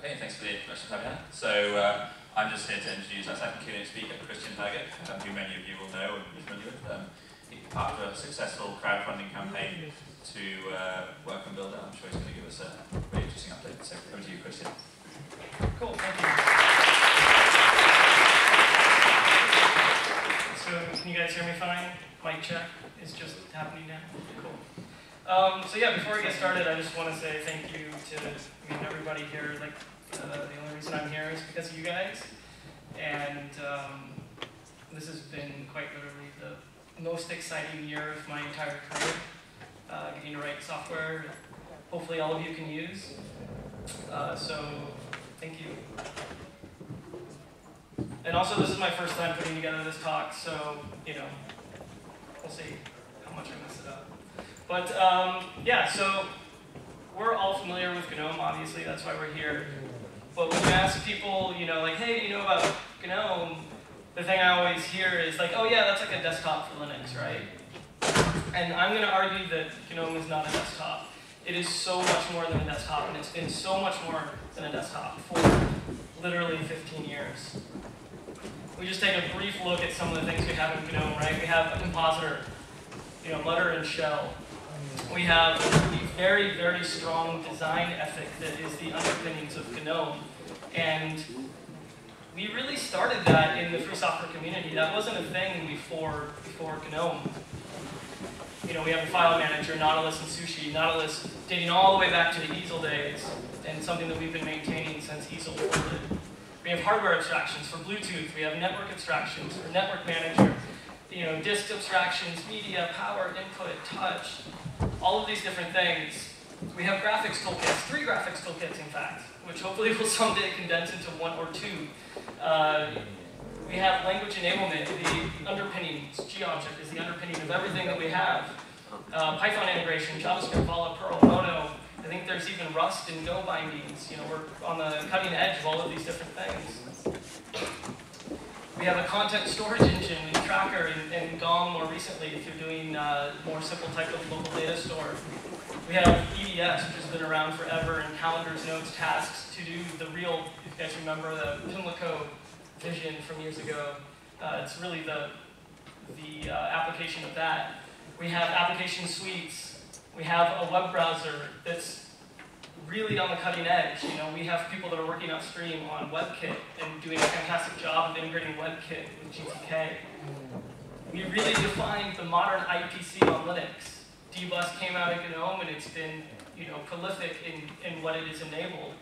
Okay, thanks for the introduction, Fabian. So I'm just here to introduce our second keynote speaker, Christian Hergert, who many of you will know and be familiar with. He's part of a successful crowdfunding campaign to work and build it. I'm sure he's going to give us a very interesting update. So over to you, Christian. Cool, thank you. So can you guys hear me fine? Mic check is just happening now. Cool. So yeah, before we get started, I just want to say thank you to everybody here. Like the only reason I'm here is because of you guys, and this has been quite literally the most exciting year of my entire career. Getting to write software, hopefully all of you can use. So thank you. And also, this is my first time putting together this talk, so we'll see how much I mess it up. But yeah, so we're all familiar with GNOME, obviously, that's why we're here. But when you ask people, like, hey, do you know about GNOME? The thing I always hear is like, oh yeah, that's like a desktop for Linux, right? And I'm going to argue that GNOME is not a desktop. It is so much more than a desktop, and it's been so much more than a desktop for literally 15 years. We just take a brief look at some of the things we have in GNOME, right? We have a compositor, mutter and shell. We have a very, very strong design ethic that is the underpinnings of GNOME. And we really started that in the free software community. That wasn't a thing before GNOME. We have a file manager, Nautilus and Sushi. Nautilus dating all the way back to the easel days, and something that we've been maintaining since easel folded. We have hardware abstractions for Bluetooth. We have network abstractions for Network Manager. Disk abstractions, media, power, input, touch, all of these different things. We have graphics toolkits, 3 graphics toolkits, in fact, which hopefully will someday condense into 1 or 2. We have language enablement, the underpinnings. G-Object is the underpinning of everything that we have. Python integration, JavaScript, Vala, Perl, Mono. I think there's even Rust and Go bindings. We're on the cutting edge of all of these different things. We have a content storage engine and Tracker and GOM more recently if you're doing more simple type of local data store. We have EDS, which has been around forever, and calendars, notes, tasks to do the real, if you guys remember the Pimlico vision from years ago. It's really the application of that. We have application suites. We have a web browser that's really on the cutting edge. We have people that are working upstream on WebKit and doing a fantastic job of integrating WebKit with GTK. We really defined the modern IPC on Linux. Dbus came out of GNOME, and it's been prolific in what it has enabled.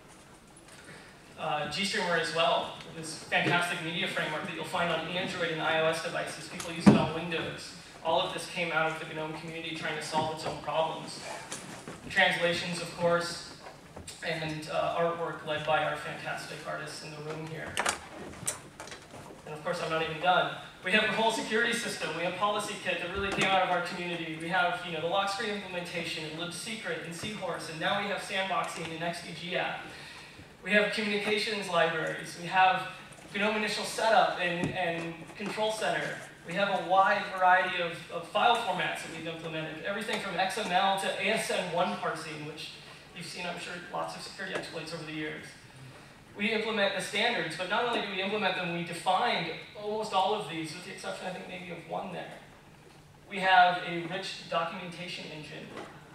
GStreamer as well, this fantastic media framework that you'll find on Android and iOS devices. People use it on Windows. All of this came out of the GNOME community trying to solve its own problems. Translations, of course, and artwork led by our fantastic artists in the room here. And of course, I'm not even done. We have a whole security system. We have PolicyKit that really came out of our community. We have the lock screen implementation and libsecret and Seahorse, and now we have sandboxing and XDG app. We have communications libraries. We have GNOME initial setup and control center. We have a wide variety of file formats that we've implemented. Everything from XML to ASN1 parsing, which you've seen, I'm sure, lots of security exploits over the years. We implement the standards, but not only do we implement them, we defined almost all of these, with the exception, I think, maybe of 1 there. We have a rich documentation engine.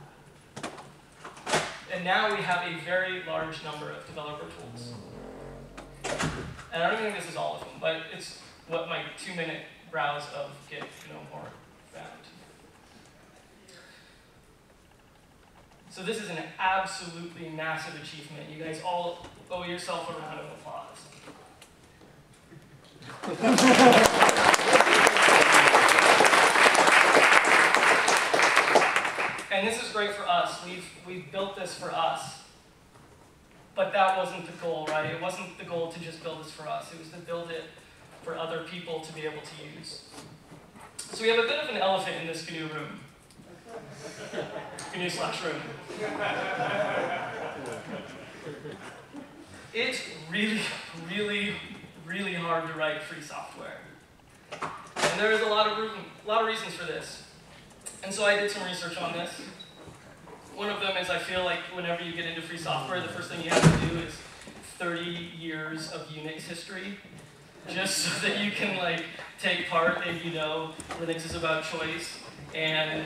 And now we have a very large number of developer tools. And I don't even think this is all of them, but it's what my 2-minute browse of Git GNOME org found. So this is an absolutely massive achievement. You guys all owe yourself a round of applause. And this is great for us. We've built this for us. But that wasn't the goal, right? It wasn't the goal to just build this for us. It was to build it for other people to be able to use. So we have a bit of an elephant in this GNU room. GNU/room. It's really, really, really hard to write free software. And there is a lot of reasons for this. And so I did some research on this. One of them is I feel like whenever you get into free software, the first thing you have to do is 30 years of Unix history, just so that you can like take part in, Linux is about choice, and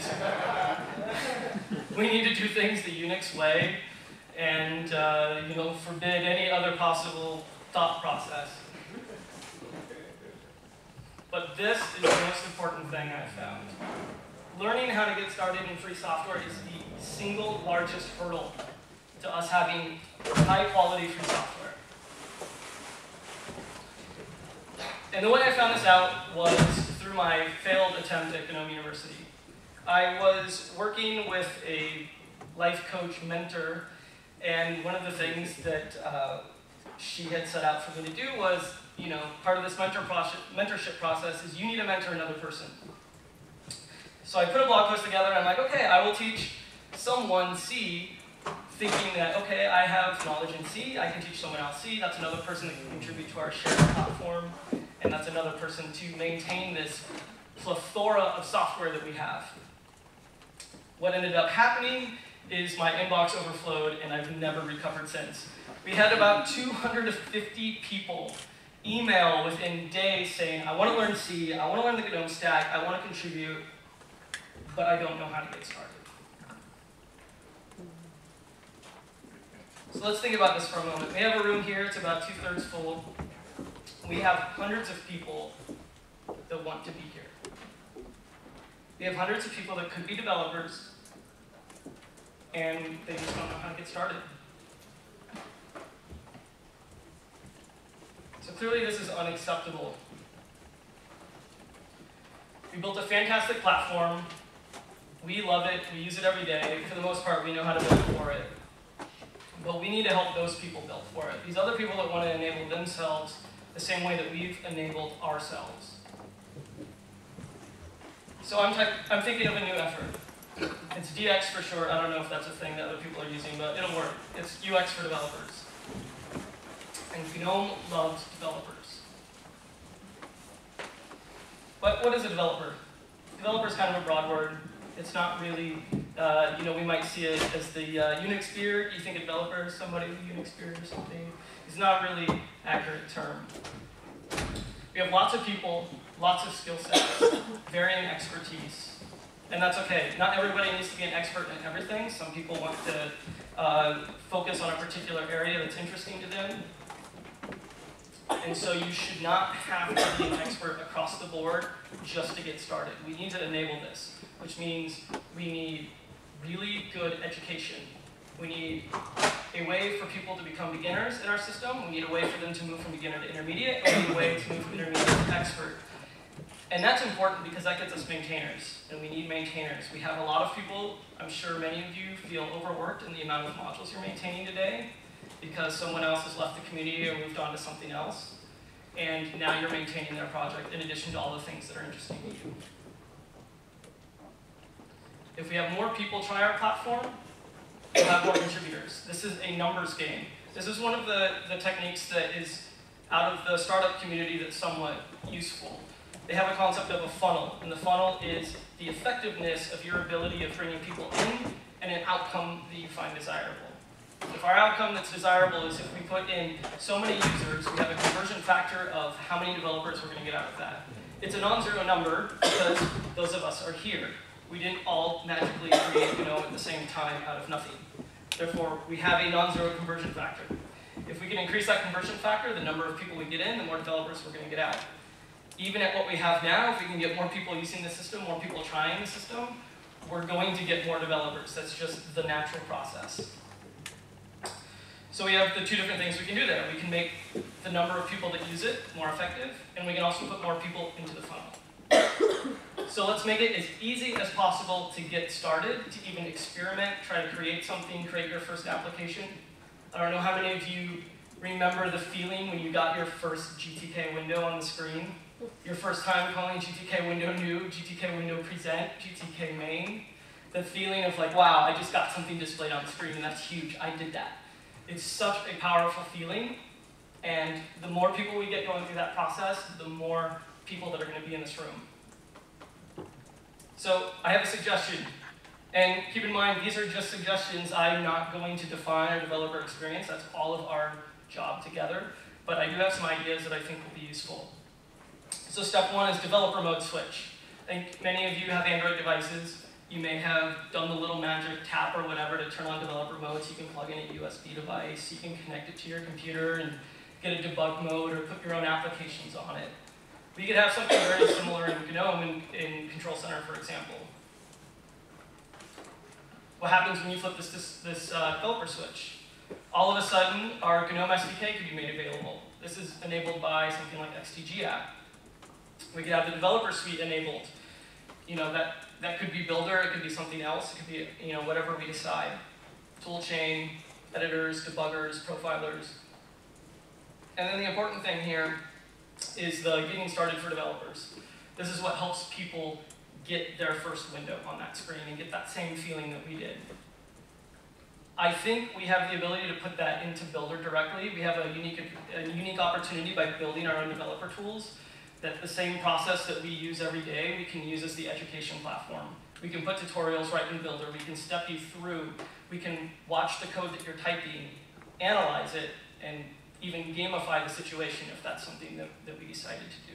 we need to do things the Unix way, and forbid any other possible thought process. But this is the most important thing I've found. Learning how to get started in free software is the single largest hurdle to us having high-quality free software. And the way I found this out was through my failed attempt at Gnome University. I was working with a life coach mentor, and one of the things that she had set out for me to do was, part of this mentorship process is you need to mentor another person. So I put a blog post together, and I'm like, okay, I will teach someone C, thinking that, okay, I have knowledge in C, I can teach someone else C, that's another person that can contribute to our shared platform, and that's another person to maintain this plethora of software that we have. What ended up happening is my inbox overflowed, and I've never recovered since. We had about 250 people email within days saying, I want to learn C, I want to learn the GNOME stack, I want to contribute, but I don't know how to get started. So let's think about this for a moment. We have a room here, it's about 2/3 full. We have hundreds of people that want to be here. We have hundreds of people that could be developers, and they just don't know how to get started. So clearly this is unacceptable. We built a fantastic platform. We love it, we use it every day. For the most part, we know how to build for it. But we need to help those people build for it. These other people that want to enable themselves the same way that we've enabled ourselves. So I'm thinking of a new effort. It's DX for short. I don't know if that's a thing that other people are using, but it'll work. It's UX for developers. And GNOME loves developers. But what is a developer? Developer is kind of a broad word. It's not really, we might see it as the Unix beard. You think a developer is somebody with a Unix beard or something. It's not a really accurate term. We have lots of people, lots of skill sets, varying expertise. And that's okay. Not everybody needs to be an expert in everything. Some people want to focus on a particular area that's interesting to them. And so you should not have to be an expert across the board just to get started. We need to enable this, which means we need really good education. We need a way for people to become beginners in our system. We need a way for them to move from beginner to intermediate. And we need a way to move from intermediate to expert. And that's important because that gets us maintainers, and we need maintainers. We have a lot of people, I'm sure many of you feel overworked in the amount of modules you're maintaining today because someone else has left the community or moved on to something else. And now you're maintaining their project in addition to all the things that are interesting to you. If we have more people try our platform, we'll have more contributors. This is a numbers game. This is one of the techniques that is out of the startup community that's somewhat useful. They have a concept of a funnel, and the funnel is the effectiveness of your ability of bringing people in and an outcome that you find desirable. If our outcome that's desirable is if we put in so many users, we have a conversion factor of how many developers we're going to get out of that. It's a non-zero number because those of us are here. We didn't all magically create GNOME at the same time out of nothing. Therefore, we have a non-zero conversion factor. If we can increase that conversion factor, the number of people we get in, the more developers we're going to get out. Even at what we have now, if we can get more people using the system, more people trying the system, we're going to get more developers. That's just the natural process. So we have the two different things we can do there. We can make the number of people that use it more effective, and we can also put more people into the funnel. So let's make it as easy as possible to get started, to even experiment, try to create something, create your first application. I don't know how many of you remember the feeling when you got your first GTK window on the screen. Your first time calling GTK window new, GTK window present, GTK main. The feeling of like, wow, I just got something displayed on the screen and that's huge, I did that. It's such a powerful feeling, and the more people we get going through that process, the more people that are going to be in this room. So I have a suggestion. And keep in mind, these are just suggestions. I'm not going to define a developer experience. That's all of our job together. But I do have some ideas that I think will be useful. So step one is developer mode switch. I think many of you have Android devices. You may have done the little magic tap or whatever to turn on developer mode, so you can plug in a USB device, you can connect it to your computer and get a debug mode or put your own applications on it. We could have something very similar in GNOME in Control Center, for example. What happens when you flip this developer switch? All of a sudden, our GNOME SDK could be made available. This is enabled by something like XTG app. We could have the developer suite enabled. You know, that could be Builder, it could be something else, it could be, you know, whatever we decide. Toolchain, editors, debuggers, profilers. And then the important thing here is the getting started for developers. This is what helps people get their first window on that screen and get that same feeling that we did. I think we have the ability to put that into Builder directly. We have a unique opportunity by building our own developer tools, that the same process that we use every day, we can use as the education platform. We can put tutorials right in Builder. We can step you through. We can watch the code that you're typing, analyze it, and even gamify the situation if that's something that we decided to do.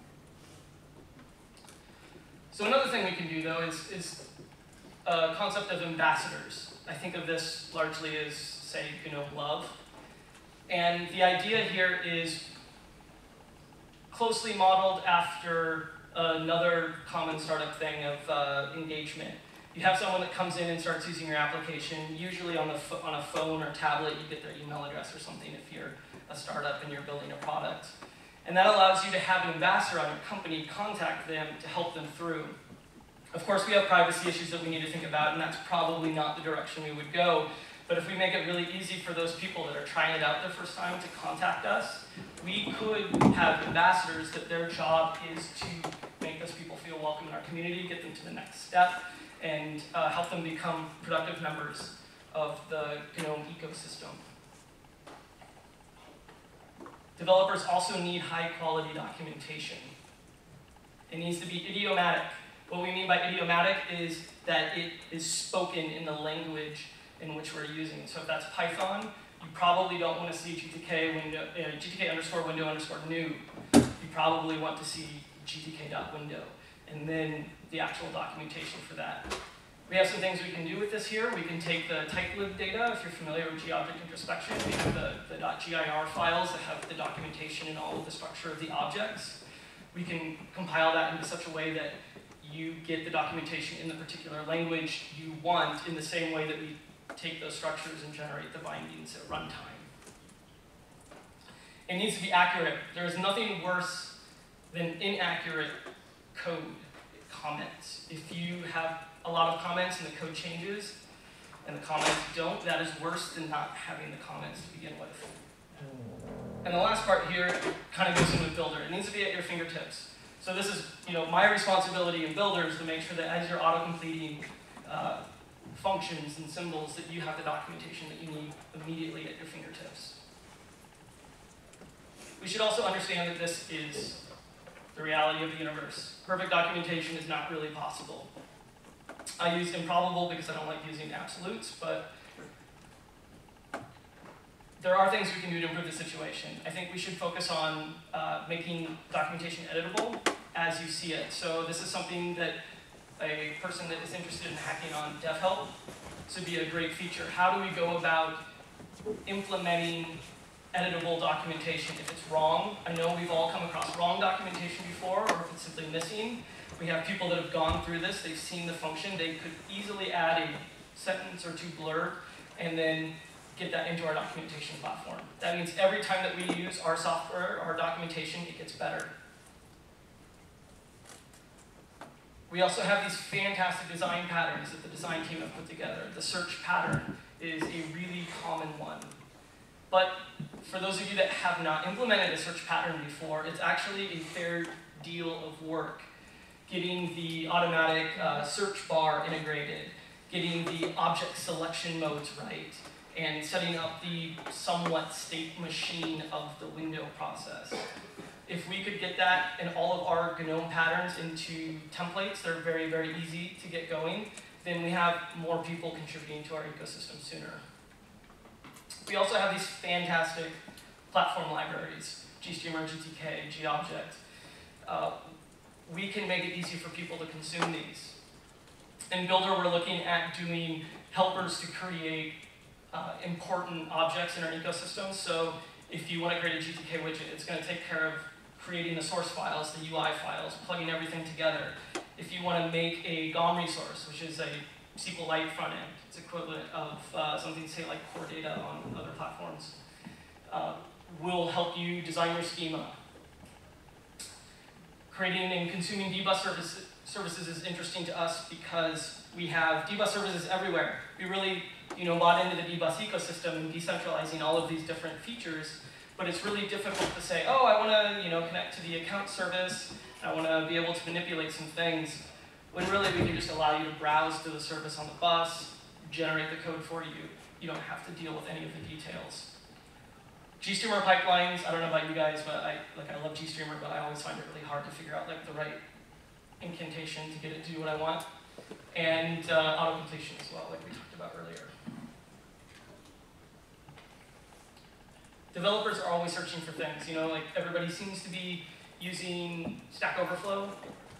So another thing we can do, though, is a concept of ambassadors. I think of this largely as, say, GNOME Love. And the idea here is closely modeled after another common startup thing of engagement. You have someone that comes in and starts using your application, usually on a phone or tablet. You get their email address or something if you're a startup and you're building a product. And that allows you to have an ambassador on your company contact them to help them through. Of course, we have privacy issues that we need to think about, and that's probably not the direction we would go. But if we make it really easy for those people that are trying it out the first time to contact us, we could have ambassadors that their job is to make those people feel welcome in our community, get them to the next step, and help them become productive members of the GNOME ecosystem. Developers also need high-quality documentation. It needs to be idiomatic. What we mean by idiomatic is that it is spoken in the language in which we're using. So if that's Python, you probably don't want to see GTK underscore window underscore new. You probably want to see GTK.window, and then the actual documentation for that. We have some things we can do with this here. We can take the type-lib data, if you're familiar with G-object introspection. We have the .gir files that have the documentation and all of the structure of the objects. We can compile that into such a way that you get the documentation in the particular language you want in the same way that we take those structures and generate the bindings at runtime. It needs to be accurate. There is nothing worse than inaccurate code comments. If you have a lot of comments and the code changes and the comments don't, that is worse than not having the comments to begin with. And the last part here kind of goes in with Builder. It needs to be at your fingertips. So this is, my responsibility in Builder is to make sure that as you're auto-completing functions and symbols, that you have the documentation that you need immediately at your fingertips. We should also understand that this is the reality of the universe. Perfect documentation is not really possible. I used improbable because I don't like using absolutes, but there are things we can do to improve the situation. I think we should focus on making documentation editable as you see it. So this is something that a person that is interested in hacking on DevHelp, this would be a great feature. How do we go about implementing editable documentation if it's wrong? I know we've all come across wrong documentation before, or if it's simply missing. We have people that have gone through this, they've seen the function, they could easily add a sentence or two blurb, and then get that into our documentation platform. That means every time that we use our software, our documentation, it gets better. We also have these fantastic design patterns that the design team have put together. The search pattern is a really common one. But for those of you that have not implemented a search pattern before, it's actually a fair deal of work. Getting the automatic search bar integrated, getting the object selection modes right, and setting up the somewhat state machine of the window process. If we could get that and all of our GNOME patterns into templates that are very, very easy to get going, then we have more people contributing to our ecosystem sooner. We also have these fantastic platform libraries, GStreamer, GTK, GObject. We can make it easy for people to consume these. In Builder, we're looking at doing helpers to create important objects in our ecosystem. So if you want to create a GTK widget, it's going to take care of creating the source files, the UI files, plugging everything together. If you want to make a GOM resource, which is a SQLite front end, it's equivalent of something, say, like core data on other platforms, will help you design your schema. Creating and consuming dbus services is interesting to us because we have dbus services everywhere. We really bought into the dbus ecosystem and decentralizing all of these different features, but it's really difficult to say, oh, I want to connect to the account service, I want to be able to manipulate some things, when really we can just allow you to browse to the service on the bus, generate the code for you. You don't have to deal with any of the details. GStreamer pipelines, I don't know about you guys, but I love GStreamer, but I always find it really hard to figure out the right incantation to get it to do what I want. And auto-completion as well, like we talked about earlier. Developers are always searching for things. Everybody seems to be using Stack Overflow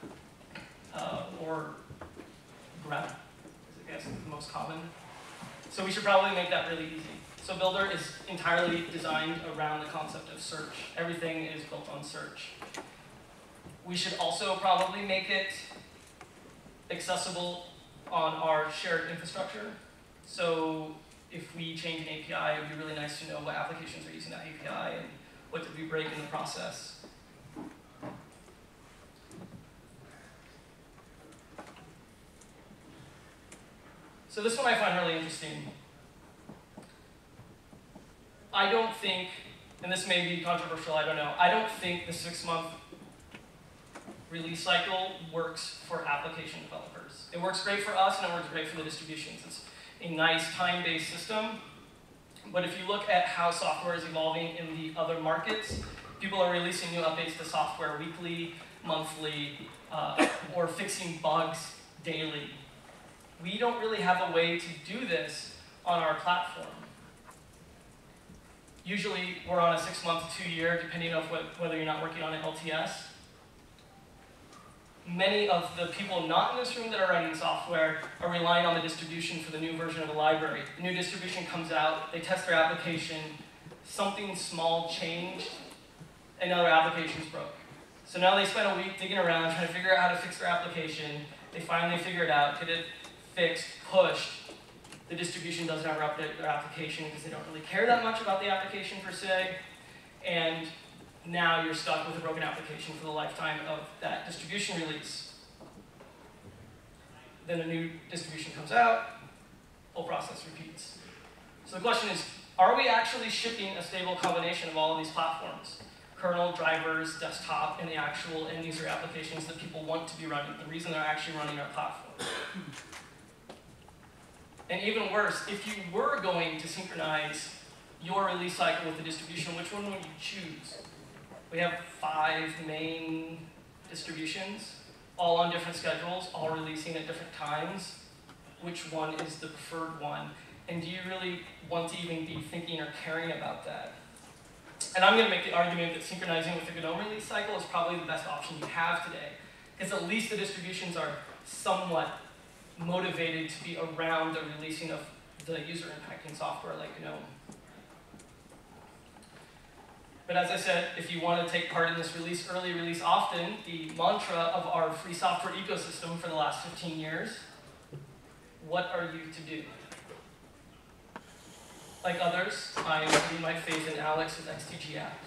or grep, I guess is the most common. So we should probably make that really easy. So Builder is entirely designed around the concept of search. Everything is built on search. We should also probably make it accessible on our shared infrastructure. So if we change an API, it would be really nice to know what applications are using that API and what did we break in the process. So this one I find really interesting. I don't think, and this may be controversial, I don't know, I don't think the 6-month release cycle works for application developers. It works great for us and it works great for the distributions. It's a nice time-based system, but if you look at how software is evolving in the other markets, people are releasing new updates to software weekly, monthly, or fixing bugs daily. We don't really have a way to do this on our platform. Usually, we're on a 6-month, 2-year, depending on whether you're not working on an LTS. Many of the people not in this room that are writing software are relying on the distribution for the new version of the library. The new distribution comes out, they test their application, something small changed, another application's broke. So now they spend a week digging around, trying to figure out how to fix their application. They finally figure it out, get it fixed, pushed. The distribution doesn't ever update their application because they don't really care that much about the application per se. And now you're stuck with a broken application for the lifetime of that distribution release. Then a new distribution comes out, whole process repeats. So the question is, are we actually shipping a stable combination of all of these platforms? Kernel, drivers, desktop, and the actual end user applications that people want to be running, the reason they're actually running our platform. And even worse, if you were going to synchronize your release cycle with the distribution, which one would you choose? We have 5 main distributions, all on different schedules, all releasing at different times. Which one is the preferred one? And do you really want to even be thinking or caring about that? And I'm going to make the argument that synchronizing with the GNOME release cycle is probably the best option you have today, because at least the distributions are somewhat motivated to be around the releasing of the user-impacting software like GNOME. But as I said, if you want to take part in this release early, release often, the mantra of our free software ecosystem for the last 15 years, what are you to do? Like others, I am putting my faith in Alex's XTG app.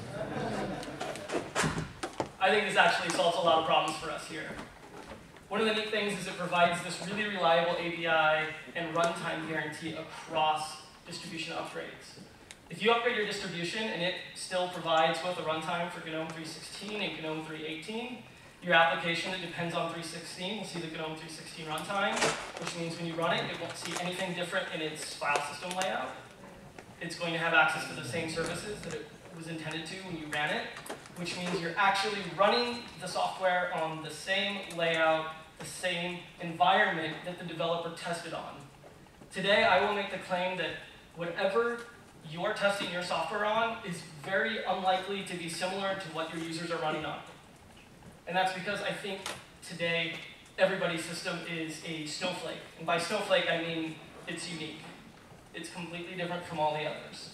I think this actually solves a lot of problems for us here. One of the neat things is it provides this really reliable API and runtime guarantee across distribution upgrades. If you upgrade your distribution and it still provides both a runtime for GNOME 3.16 and GNOME 3.18, your application that depends on 3.16 will see the GNOME 3.16 runtime, which means when you run it, it won't see anything different in its file system layout. It's going to have access to the same services that it was intended to when you ran it, which means you're actually running the software on the same layout the same environment that the developer tested on. Today, I will make the claim that whatever you're testing your software on is very unlikely to be similar to what your users are running on. And that's because I think today, everybody's system is a snowflake. And by snowflake, I mean it's unique. It's completely different from all the others.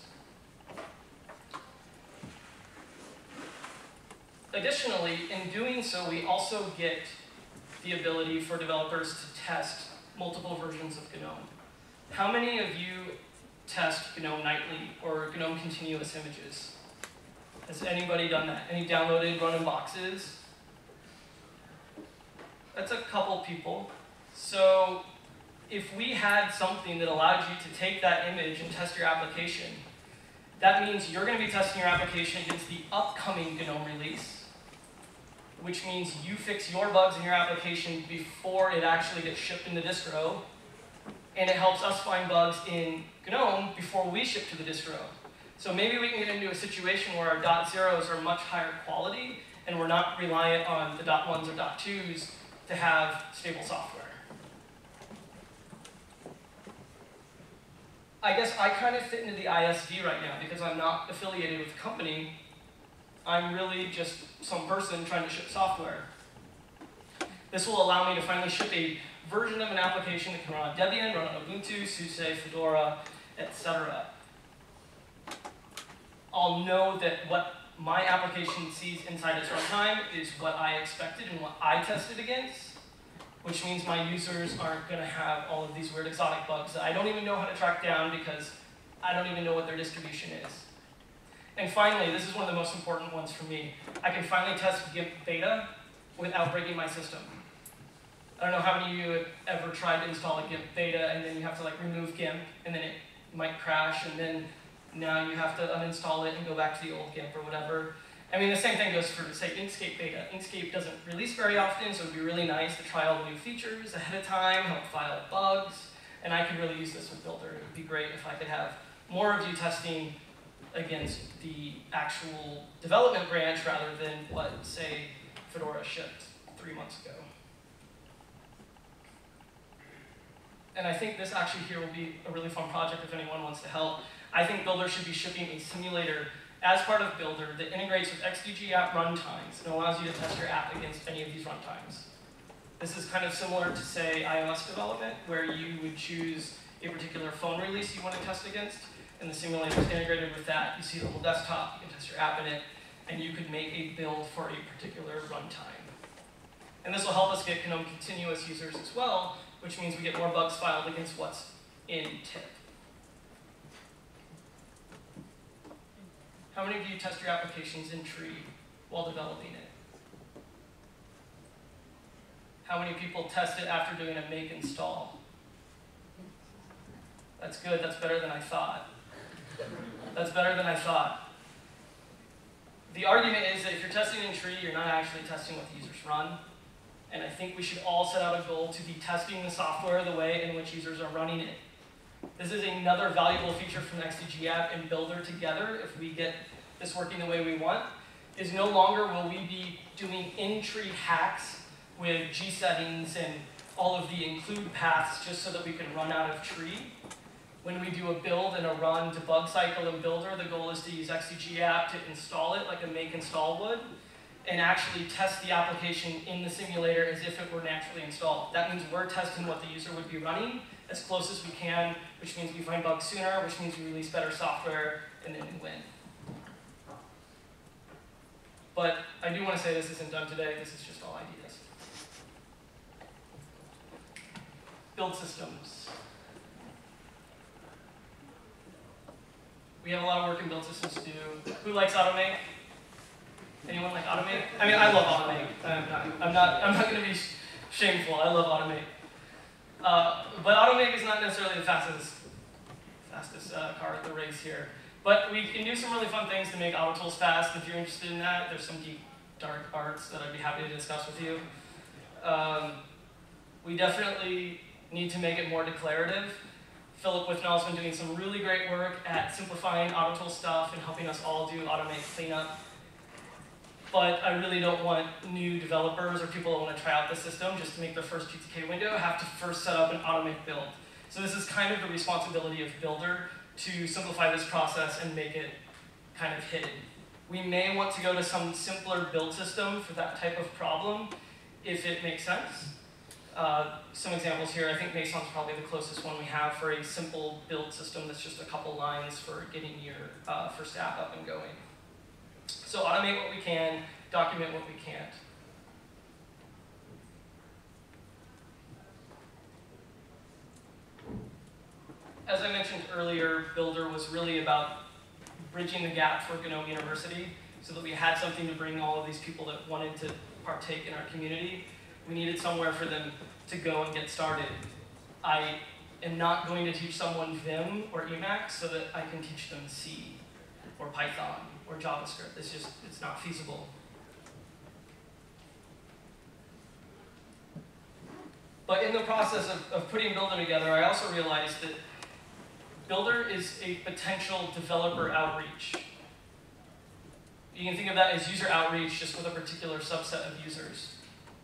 Additionally, in doing so, we also get the ability for developers to test multiple versions of GNOME. How many of you test GNOME nightly or GNOME continuous images? Has anybody done that? Any downloaded, run in boxes? That's a couple people. So if we had something that allowed you to take that image and test your application, that means you're going to be testing your application against the upcoming GNOME release, which means you fix your bugs in your application before it actually gets shipped in the distro, and it helps us find bugs in GNOME before we ship to the distro. So maybe we can get into a situation where our .zeros are much higher quality, and we're not reliant on the .1s or .2s to have stable software. I guess I kind of fit into the ISV right now because I'm not affiliated with the company. I'm really just some person trying to ship software. This will allow me to finally ship a version of an application that can run on Debian, run on Ubuntu, SUSE, Fedora, etc. I'll know that what my application sees inside its runtime is what I expected and what I tested against, which means my users aren't going to have all of these weird exotic bugs that I don't even know how to track down because I don't even know what their distribution is. And finally, this is one of the most important ones for me. I can finally test GIMP beta without breaking my system. I don't know how many of you have ever tried to install a GIMP beta and then you have to remove GIMP and then it might crash and then now you have to uninstall it and go back to the old GIMP or whatever. I mean, the same thing goes for, say, Inkscape beta. Inkscape doesn't release very often, so it would be really nice to try all the new features ahead of time, help file bugs, and I could really use this with Builder. It would be great if I could have more of you testing against the actual development branch rather than what, say, Fedora shipped 3 months ago. And I think this actually here will be a really fun project if anyone wants to help. I think Builder should be shipping a simulator as part of Builder that integrates with XDG app runtimes and allows you to test your app against any of these runtimes. This is kind of similar to, say, iOS development, where you would choose a particular phone release you want to test against, and the simulator is integrated with that. You see the little desktop, you can test your app in it, and you could make a build for a particular runtime. And this will help us get GNOME continuous users as well, which means we get more bugs filed against what's in tip. How many of you test your applications in tree while developing it? How many people test it after doing a make install? That's good, that's better than I thought. That's better than I thought. The argument is that if you're testing in tree, you're not actually testing what the users run. And I think we should all set out a goal to be testing the software the way in which users are running it. This is another valuable feature from XDG app and Builder together, if we get this working the way we want, is no longer will we be doing in-tree hacks with G settings and all of the include paths just so that we can run out of tree. When we do a build and a run debug cycle in Builder, the goal is to use XDG app to install it like a make install would, and actually test the application in the simulator as if it were naturally installed. That means we're testing what the user would be running as close as we can, which means we find bugs sooner, which means we release better software, and then we win. But I do want to say this isn't done today, this is just all ideas. Build systems. We have a lot of work in build systems to do. Who likes Automate? Anyone like Automate? I mean, I love Automate. I'm not going to be shameful. I love Automate. But Automate is not necessarily the fastest car at the race here. But we can do some really fun things to make auto tools fast. If you're interested in that, there's some deep, dark arts that I'd be happy to discuss with you. We definitely need to make it more declarative. Philip Withnall has been doing some really great work at simplifying auto tool stuff and helping us all do Automate cleanup. but I really don't want new developers or people that want to try out the system just to make their first GTK window have to first set up an automatic build. So this is kind of the responsibility of Builder to simplify this process and make it kind of hidden. We may want to go to some simpler build system for that type of problem if it makes sense. Some examples here, I think Meson's probably the closest one we have for a simple build system that's just a couple lines for getting your first app up and going. So automate what we can, document what we can't. As I mentioned earlier, Builder was really about bridging the gap for GNOME University so that we had something to bring all of these people that wanted to partake in our community. We needed somewhere for them to go and get started. I am not going to teach someone Vim or Emacs so that I can teach them C or Python or JavaScript. It's not feasible. But in the process of putting Builder together, I also realized that Builder is a potential developer outreach. You can think of that as user outreach just with a particular subset of users.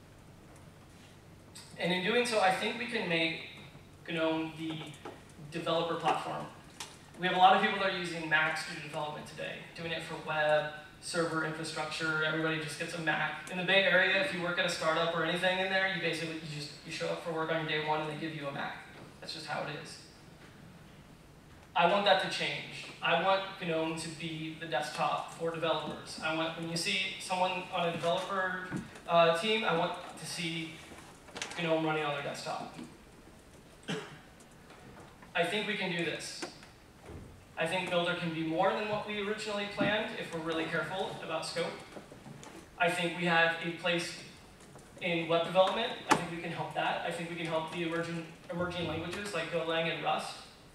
And in doing so, I think we can make GNOME the developer platform. We have a lot of people that are using Macs to do development today, doing it for web, server infrastructure. Everybody just gets a Mac. In the Bay Area, if you work at a startup or anything in there, you show up for work on your day one and they give you a Mac. That's just how it is. I want that to change. I want GNOME to be the desktop for developers. I want, when you see someone on a developer team, I want to see GNOME running on their desktop. I think we can do this. I think Builder can be more than what we originally planned if we're really careful about scope. I think we have a place in web development. I think we can help that. I think we can help the emerging languages like Golang and Rust.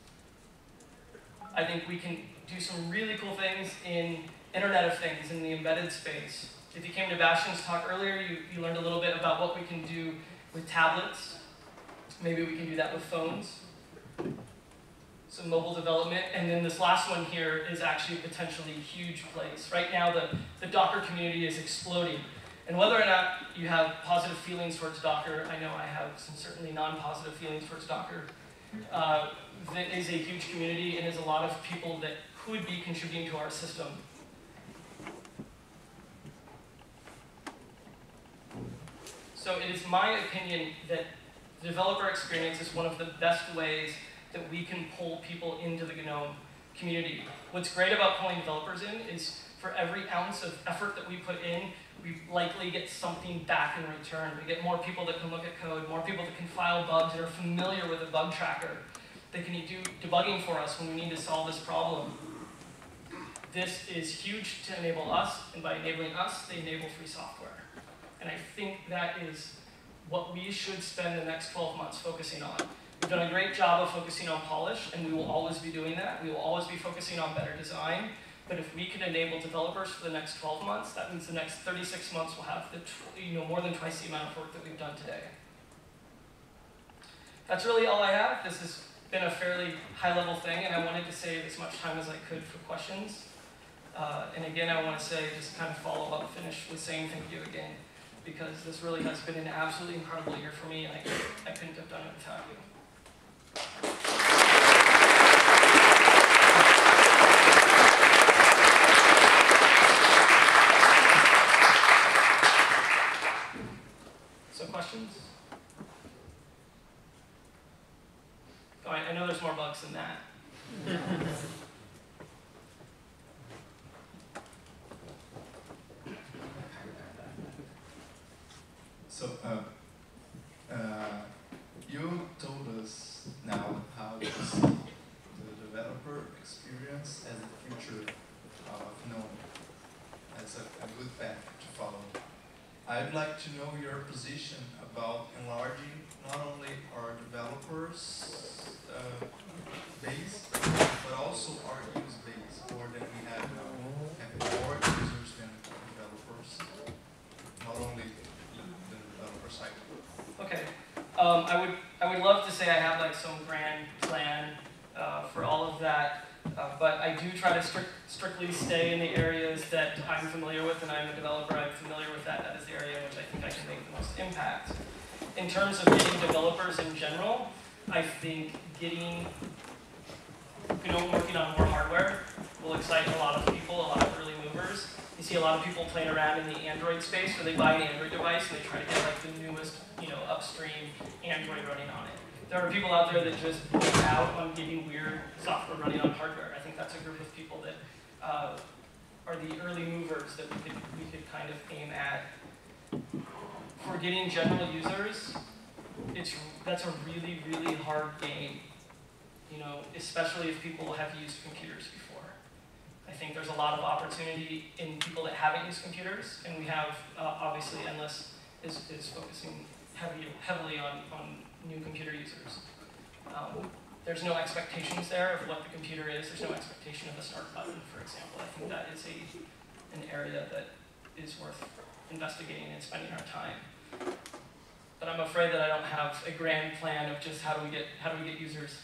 I think we can do some really cool things in Internet of Things, in the embedded space. If you came to Bastian's talk earlier, you learned a little bit about what we can do with tablets. Maybe we can do that with phones. Some mobile development. And then this last one here is actually a potentially huge place. Right now, the Docker community is exploding. And whether or not you have positive feelings towards Docker, I know I have some certainly non-positive feelings towards Docker. That is a huge community and is a lot of people that could be contributing to our system. So it is my opinion that the developer experience is one of the best ways that we can pull people into the GNOME community. What's great about pulling developers in is for every ounce of effort that we put in, we likely get something back in return. We get more people that can look at code, more people that can file bugs, that are familiar with a bug tracker, that can do debugging for us when we need to solve this problem. This is huge to enable us, and by enabling us, they enable free software. And I think that is what we should spend the next 12 months focusing on. We've done a great job of focusing on polish, and we will always be doing that. We will always be focusing on better design. But if we can enable developers for the next 12 months, that means the next 36 months we'll have more than twice the amount of work that we've done today. That's really all I have. This has been a fairly high-level thing, and I wanted to save as much time as I could for questions. And again, I want to say, just kind of follow up, finish with saying thank you again, because this really has been an absolutely incredible year for me, and I couldn't have done it without you. So questions? Oh, I know there's more bugs than that. So, you told us now how you see the developer experience as the future of GNOME, as a good path to follow. I'd like to know your position about enlarging not only our developers base, but also our use base, more than we have now. Having more users than developers, not only the developer side. Okay. I would love to say I have like some grand plan for all of that. But I do try to strictly stay in the areas that I'm familiar with, and I'm a developer, I'm familiar with that. That is the area in which I think I can make the most impact. In terms of getting developers in general, I think getting GNOME working on more hardware will excite a lot of people, a lot of early movers. You see a lot of people playing around in the Android space where they buy an Android device and they try to get like the newest, upstream Android running on it. There are people out there that just miss out on getting weird software running on hardware. I think that's a group of people that are the early movers that we could kind of aim at. For getting general users, that's a really, really hard game. Especially if people have used computers before. I think there's a lot of opportunity in people that haven't used computers, and we have, obviously, Endless is focusing heavily on new computer users. There's no expectations there of what the computer is. There's no expectation of a start button, for example. I think that is an area that is worth investigating and spending our time. But I'm afraid that I don't have a grand plan of just how do we get users.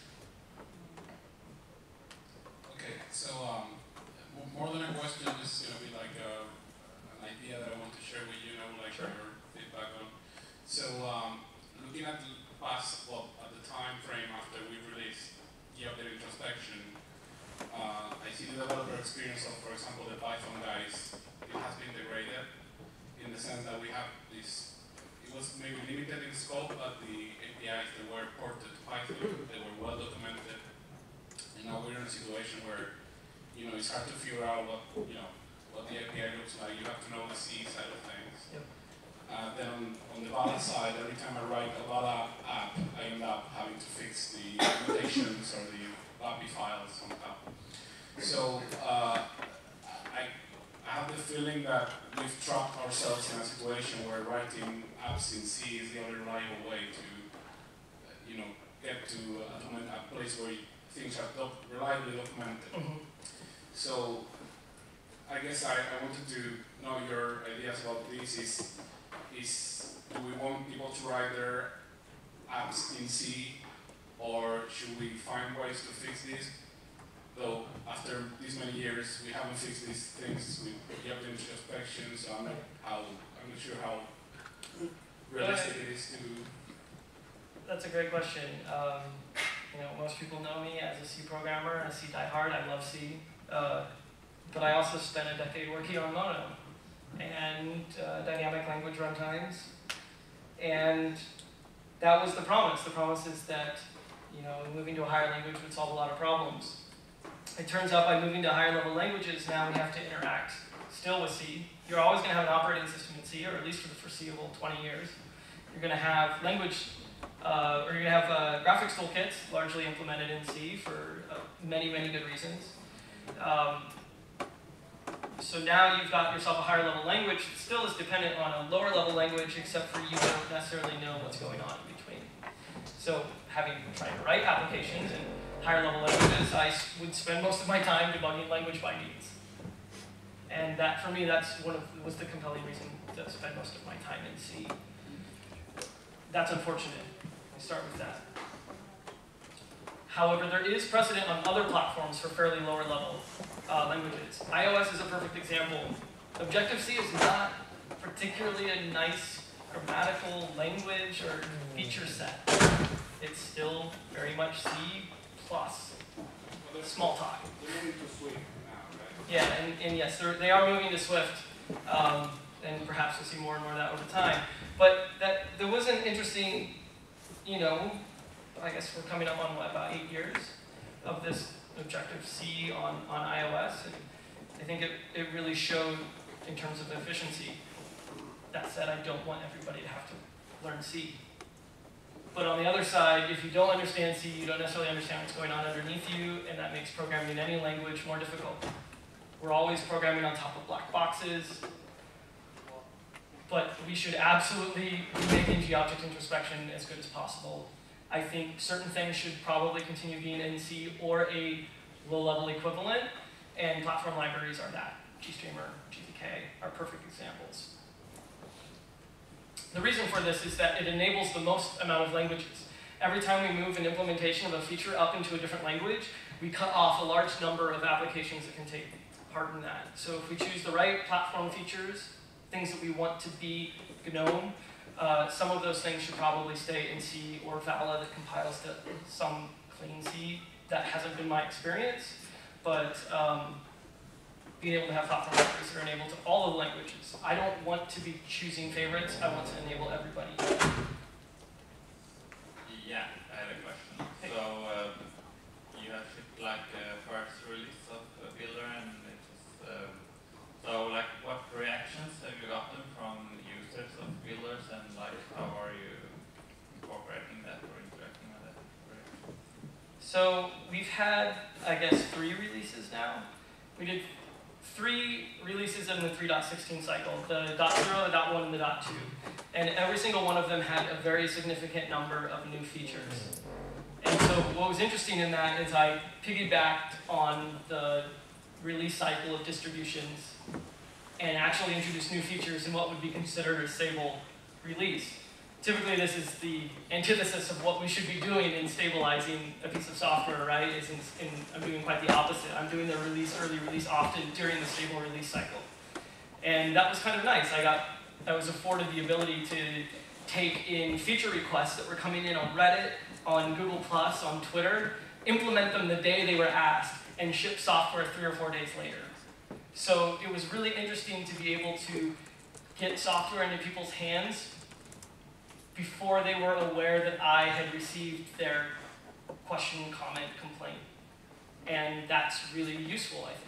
Okay, so more than a question, is going to be like an idea that I want to share with you, Sure. your feedback on. So looking at the past, at the time frame after we released the update introspection, I see the developer experience of, for example, the Python guys. It has been degraded in the sense that we have this. It was maybe limited in scope, but the APIs that were ported to Python, they were well documented. And now we're in a situation where, it's hard to figure out what the API looks like. You have to know the C side of things. Yep. Then on the balance side, every time I write a Bala app, I end up having to fix the annotations or the API files somehow. So I have the feeling that we've trapped ourselves in a situation where writing apps in C is the only reliable way to, get to a place where things are reliably documented. Mm-hmm. So I guess I wanted to know your ideas about this. Do we want people to write their apps in C, or should we find ways to fix this? Though after these many years, we haven't fixed these things with the update introspection, so I'm not sure how realistic it is to. That's a great question. Most people know me as a C programmer and a C diehard. I love C, but I also spent a decade working on Mono and dynamic language runtimes, and that was the promise. The promise is that moving to a higher language would solve a lot of problems. It turns out by moving to higher level languages, now we have to interact still with C. You're always going to have an operating system in C, or at least for the foreseeable 20 years. You're going to have language. Or you're going to have graphics toolkits largely implemented in C for many, many good reasons. So now you've got yourself a higher level language that still is dependent on a lower level language, except for you don't necessarily know what's going on in between. So trying to write applications in higher level languages, I would spend most of my time debugging language bindings. And that, for me, was the compelling reason to spend most of my time in C. That's unfortunate. I start with that. However, there is precedent on other platforms for fairly lower level languages. iOS is a perfect example. Objective-C is not particularly a nice grammatical language or feature set. It's still very much C+. Small talk. They're moving to Swift now, right? Yeah, and yes, they are moving to Swift, and perhaps we'll see more and more of that over time. But there was an interesting, I guess we're coming up on about 8 years of this Objective-C on iOS, and I think it really showed in terms of efficiency. That said, I don't want everybody to have to learn C. But on the other side, if you don't understand C, you don't necessarily understand what's going on underneath you, and that makes programming in any language more difficult. We're always programming on top of black boxes, but we should absolutely be making G-object introspection as good as possible. I think certain things should probably continue being in C or a low-level equivalent, and platform libraries are that. GStreamer, GTK are perfect examples. The reason for this is that it enables the most amount of languages. every time we move an implementation of a feature up into a different language, we cut off a large number of applications that can take part in that. So if we choose the right platform features, things that we want to be GNOME, some of those things should probably stay in C or Vala that compiles to some clean C. That hasn't been my experience, but being able to have platform libraries that are enabled to all the languages. I don't want to be choosing favorites, I want to enable everybody. Yeah, I have a question. Hey. So you have shipped like first release of Builder, and it was, so like what reactions have you gotten from users of Builders, and like how are you incorporating that or interacting with that? So we've had, I guess, 3 releases now. We did 3 releases in the 3.16 cycle, the .0, the .1, and the .2. And every single one of them had a very significant number of new features. And so what was interesting in that is I piggybacked on the release cycle of distributions and actually introduced new features in what would be considered a stable release. Typically, this is the antithesis of what we should be doing in stabilizing a piece of software, right? I'm doing quite the opposite. I'm doing the early release often during the stable release cycle. And that was kind of nice. I was afforded the ability to take in feature requests that were coming in on Reddit, on Google+, on Twitter, implement them the day they were asked, and ship software 3 or 4 days later. So it was really interesting to be able to get software into people's hands before they were aware that I had received their question, comment, complaint. And that's really useful, I think.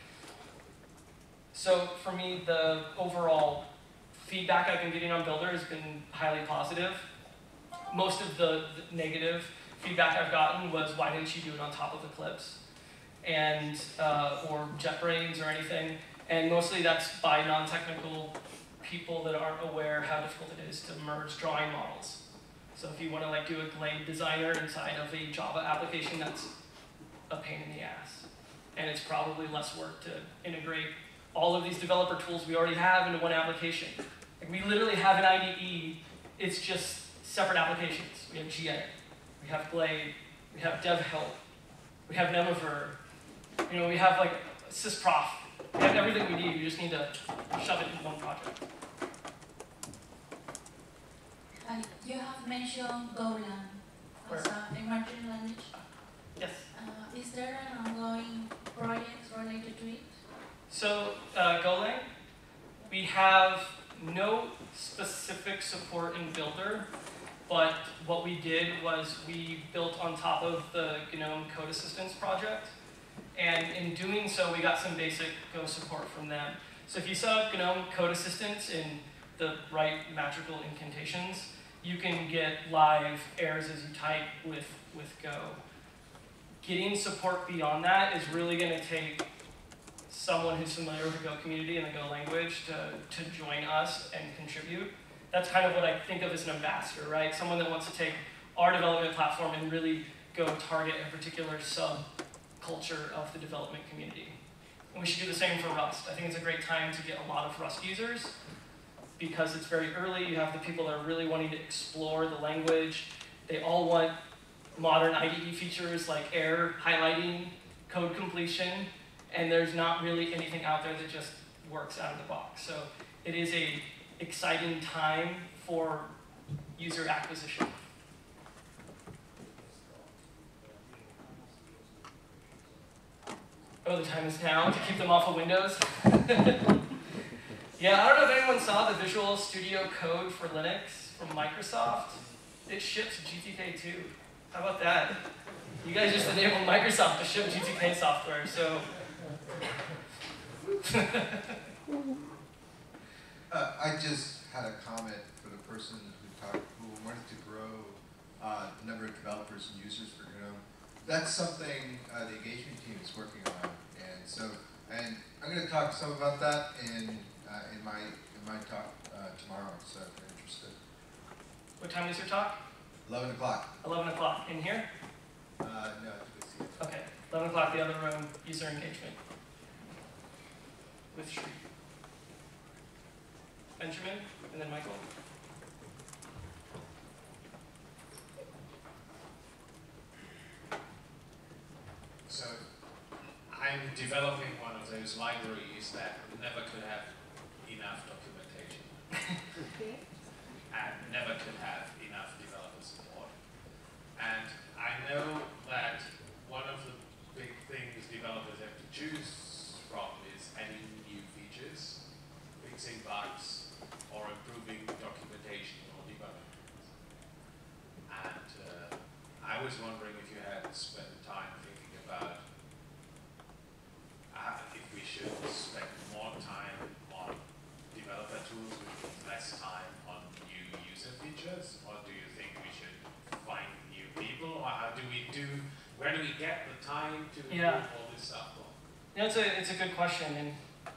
So for me, the overall feedback I've been getting on Builder has been highly positive. Most of the negative feedback I've gotten was, why didn't you do it on top of Eclipse? And, or JetBrains or anything. And mostly that's by non-technical people that aren't aware how difficult it is to merge drawing models. So if you want to like do a Glade designer inside of a Java application, that's a pain in the ass. And it's probably less work to integrate all of these developer tools we already have into one application. Like we literally have an IDE, it's just separate applications. We have GEdit, we have Glade, we have DevHelp, we have Nemaver, you know, we have like sysprof. We have everything we need, we just need to shove it into one project. You have mentioned Golang as an emerging language. Yes. Is there an ongoing project related to it? So, Golang, we have no specific support in Builder, but what we did was we built on top of the GNOME Code Assistance project. And in doing so, we got some basic Go support from them. So if you set up GNOME Code Assistance in the right magical incantations, you can get live errors as you type with Go. Getting support beyond that is really going to take someone who's familiar with the Go community and the Go language to join us and contribute. That's kind of what I think of as an ambassador, right? Someone that wants to take our development platform and really go target a particular subculture of the development community. And we should do the same for Rust. I think it's a great time to get a lot of Rust users because it's very early. You have the people that are really wanting to explore the language. They all want modern IDE features like error highlighting, code completion, and there's not really anything out there that just works out of the box. So it is an exciting time for user acquisition. Oh, the time is now to keep them off of Windows. Yeah, I don't know if anyone saw the Visual Studio Code for Linux from Microsoft. It ships GTK 2. How about that? You guys just enabled Microsoft to ship GTK software, so. I just had a comment for the person who wanted to grow the number of developers and users for GNOME. That's something the engagement team is working on, and I'm going to talk some about that in my talk tomorrow. So if you're interested. What time is your talk? 11 o'clock. 11 o'clock in here? No, I think it's here. Okay, 11 o'clock, the other room, user engagement. With Shri. Benjamin, and then Michael. So I'm developing one of those libraries that never could have enough documentation and never could have enough developer support. And I know that one of the big things developers have to choose from is adding new features, fixing bugs, or improving documentation or debugging. And I was wondering if you had spent time thinking about if we should spend more time on developer tools, which means less time on new user features, or do you think we should find new people, or how do we do, where do we get the time to do all this stuff? Yeah, it's a good question, and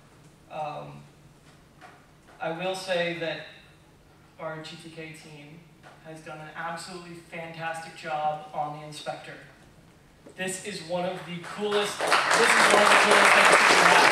I will say that our GTK team has done an absolutely fantastic job on the inspector. This is one of the coolest things we have.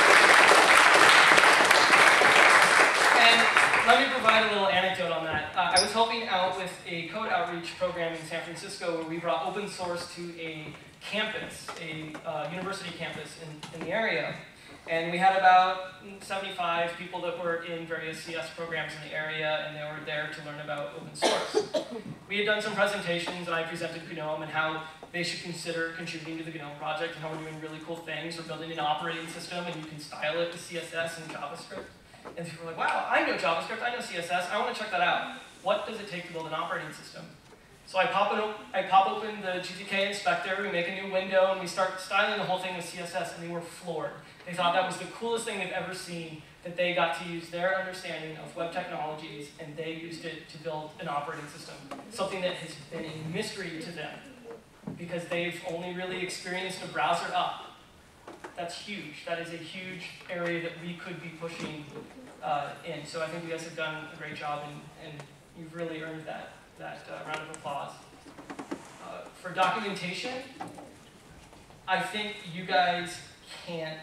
And let me provide a little anecdote on that. I was helping out with a code outreach program in San Francisco where we brought open source to a campus, a university campus in the area. And we had about 75 people that were in various CS programs in the area, and they were there to learn about open source. We had done some presentations, and I presented GNOME and how they should consider contributing to the GNOME project and how we're doing really cool things. We're building an operating system, and you can style it with CSS and JavaScript. And people were like, wow, I know JavaScript, I know CSS, I want to check that out. What does it take to build an operating system? So I pop open the GTK inspector, we make a new window, and we start styling the whole thing with CSS, and they were floored. They thought that was the coolest thing they've ever seen, that they got to use their understanding of web technologies, and they used it to build an operating system. Something that has been a mystery to them, because they've only really experienced a browser up. That's huge. That is a huge area that we could be pushing in. So I think you guys have done a great job, and you've really earned that round of applause. For documentation, I think you guys can't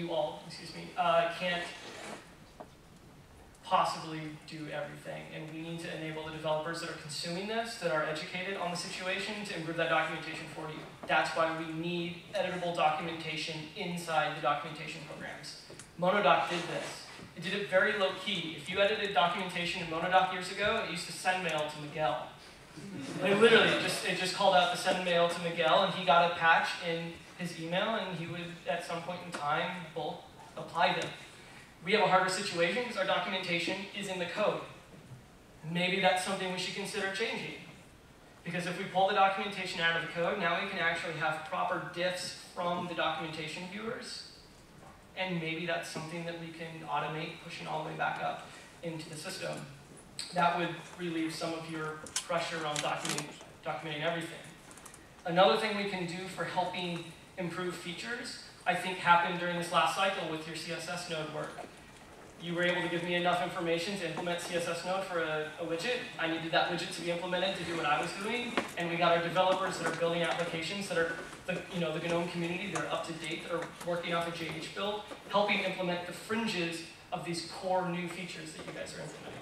possibly do everything, and we need to enable the developers that are consuming this, that are educated on the situation, to improve that documentation for you. That's why we need editable documentation inside the documentation programs. Monodoc did this. It did it very low key. If you edited documentation in Monodoc years ago, it used to send mail to Miguel. Like literally, it just called out to send mail to Miguel, and he got a patch in his email, and he would, at some point in time, bulk apply them. We have a harder situation because our documentation is in the code. Maybe that's something we should consider changing. Because if we pull the documentation out of the code, now we can actually have proper diffs from the documentation viewers. And maybe that's something that we can automate, pushing all the way back up into the system. That would relieve some of your pressure on documenting everything. Another thing we can do for helping improve features, I think happened during this last cycle with your CSS node work. You were able to give me enough information to implement CSS node for a widget. I needed that widget to be implemented to do what I was doing, and we got our developers that are building applications that are the GNOME community that are up to date, that are working off a JH build, helping implement the fringes of these core new features that you guys are implementing.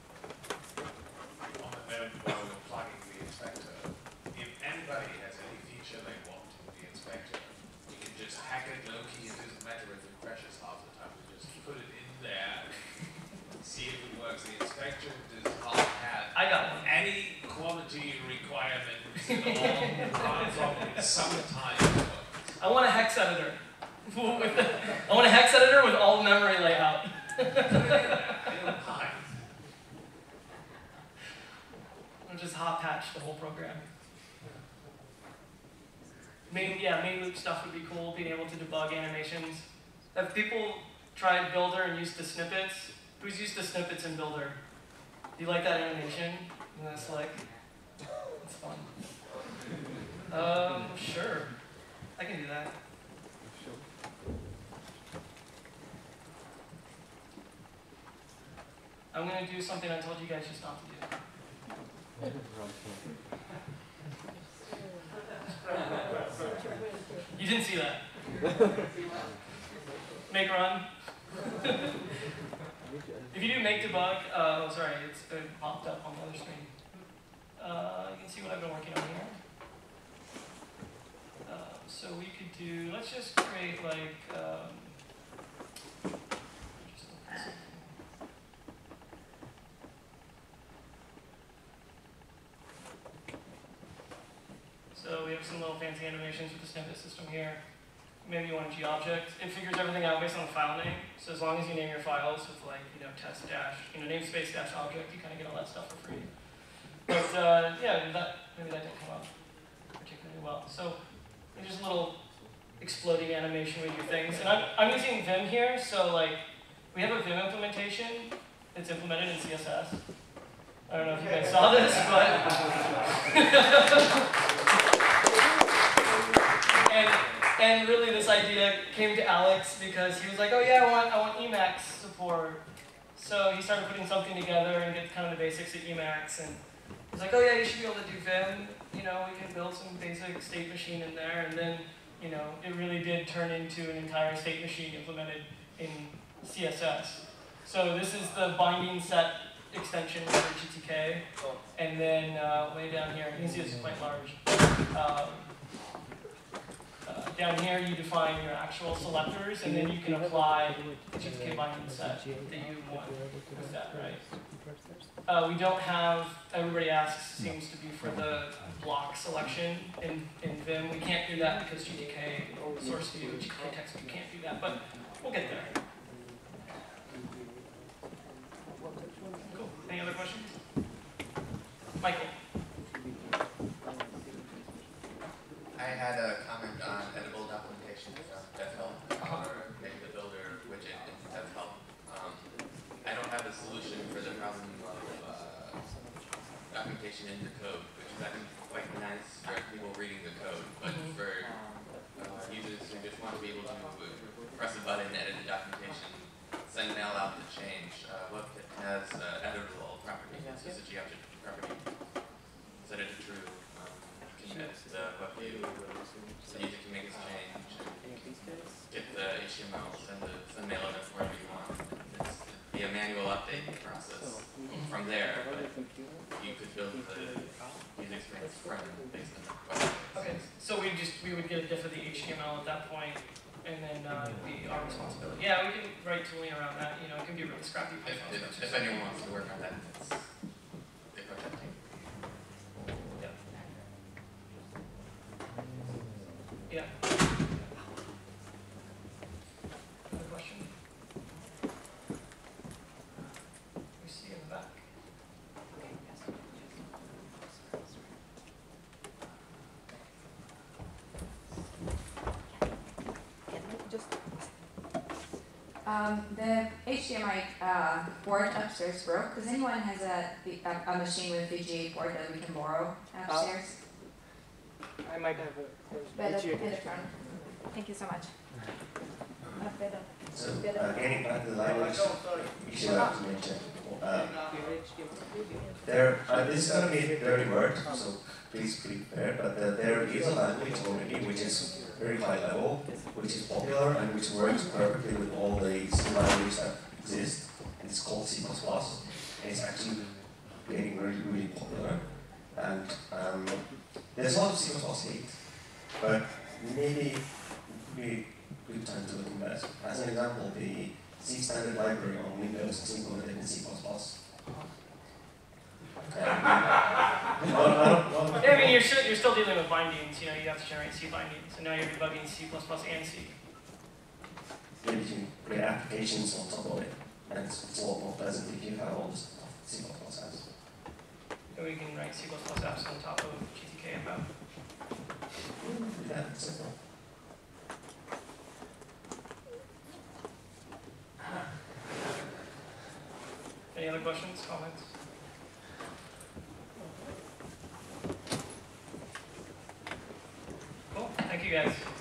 On the note, while we're plugging the inspector, if anybody has any feature they want in the inspector, you can just hack it low-key. It doesn't matter if it crashes half the time. We just put it in there, see if it works. The inspector does not have any quality requirements at all, apart from summertime. I want a hex editor. I want a hex editor with all the memory layout. I'll just hot patch the whole program. Main loop stuff would be cool, being able to debug animations. Have people tried Builder and used the snippets? Who's used the snippets in Builder? Do you like that animation? Isn't that slick? It's fun. Sure. I can do that. I'm going to do something I told you guys just not to do. You didn't see that. Make run. If you do make debug, sorry, it popped up on the other screen. You can see what I've been working on here. So we could do, let's just create like, so we have some little fancy animations with the snippet system here. Maybe you want a G-object. It figures everything out based on the file name. So as long as you name your files with like, test dash, namespace dash object, you kind of get all that stuff for free. But yeah, maybe that didn't come out particularly well. So just a little exploding animation with your things. And I'm using Vim here, so like we have a Vim implementation. It's implemented in CSS. I don't know if you guys saw this, but and really this idea came to Alex because he was like, oh yeah, I want Emacs support. So he started putting something together and get kind of the basics of Emacs, and he's like, oh yeah, you should be able to do Vim. We can build some basic state machine in there, and then it really did turn into an entire state machine implemented in CSS. So this is the binding set extension for GTK, and then way down here, you can see this is quite large. Down here, you define your actual selectors, and then you can apply the GTK binding set that you want with that, right? We don't have, everybody asks, seems to be for the block selection in Vim. We can't do that because GTK source view, GTK text view can't do that, but we'll get there. Cool. Any other questions? Michael. I had a comment on editable documentation from DevHelp, or maybe the builder widget in DevHelp. I don't have a solution for the problem of documentation in the code, which is I think quite nice for people reading the code, but for users who just want to be able to press a button, edit the documentation, send mail out to change, WebKit has editable property, it's a G-object property, set it to true. What view, so the user can make a change, get the HTML, send mail out wherever you want. It's be a manual update process from there, but you could build the user experience from based on that. Okay, so we would get a diff of the HTML at that point, and then be our responsibility. Yeah, we can write tooling around that. It can be really scrappy Python. If anyone wants to work on that, they put that team. Yeah. Another question? We see in the back. The HDMI port upstairs broke. Does anyone has a machine with VGA port that we can borrow upstairs? I might have a Thank you so much. So, getting back to the language issue I have to mention, this is going to be a dirty word, so please prepare, but there is a language already which is very high level, which is popular and which works perfectly with all the C languages that exist, and it's called C++, and it's actually getting really, really popular. And there's a lot of C++ 8, but maybe it would be a good time to look at that. As an example, the C standard library on Windows is implemented in C++. I mean, you're still dealing with bindings. You have to generate C bindings, and now you're debugging C++ and C. Maybe you can create applications on top of it, and it's a lot more pleasant if you have all this C++ apps. And we can write C++ apps on top of GTK and Web. Yeah, simple. Any other questions, comments? Cool. Thank you, guys.